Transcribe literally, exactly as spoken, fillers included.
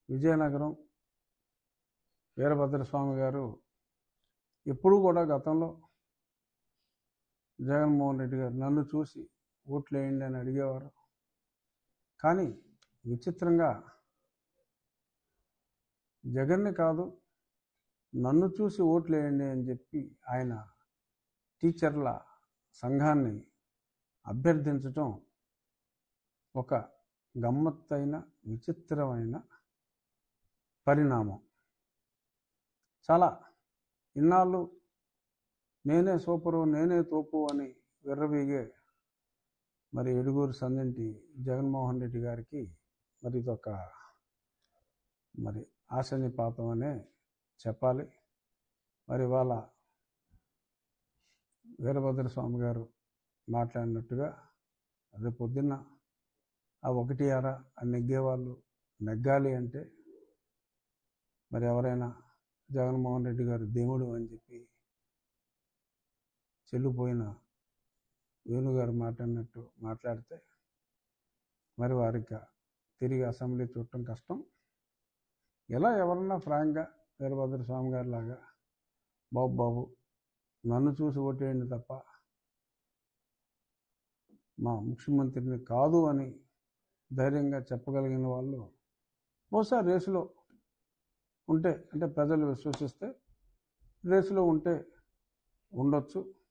విజయనగరం వీరభద్రస్వామి గారు ఎప్పుడూ కూడా గతంలో జగన్మోహన్ రెడ్డి గారు నన్ను చూసి ఓట్లు వేయండి అని అడిగేవారు. కానీ విచిత్రంగా జగన్ని కాదు నన్ను చూసి ఓట్లు వేయండి అని చెప్పి ఆయన టీచర్ల సంఘాన్ని అభ్యర్థించటం ఒక గమ్మత్తైన విచిత్రమైన పరిణామం. చాలా ఇన్నాళ్ళు నేనే సూపరు నేనే తోపు అని విర్రవీగే మరి ఎడుగూరు సందింటి జగన్మోహన్ రెడ్డి గారికి మరి ఇదొక మరి ఆశనిపాతం అనే చెప్పాలి. మరి వాళ్ళ వీరభద్రస్వామి గారు మాట్లాడినట్టుగా రేపు పొద్దున్న ఆ ఒకటి అర నెగ్గేవాళ్ళు నెగ్గాలి అంటే మరి ఎవరైనా జగన్మోహన్ రెడ్డి గారు దేవుడు అని చెప్పి చెల్లిపోయిన వేణుగారు మాట్లాడినట్టు మాట్లాడితే మరి వారికి తిరిగి అసెంబ్లీ చూడటం కష్టం. ఇలా ఎవరన్నా ఫ్రాంక్గా వీరభద్రస్వామి గారి లాగా బాబు బాబు నన్ను చూసి ఓటేయండి తప్ప మా ముఖ్యమంత్రిని కాదు అని ధైర్యంగా చెప్పగలిగిన వాళ్ళు బహుశా రేసులో ఉంటే, అంటే ప్రజలు విశ్వసిస్తే రేసులో ఉంటే ఉండొచ్చు.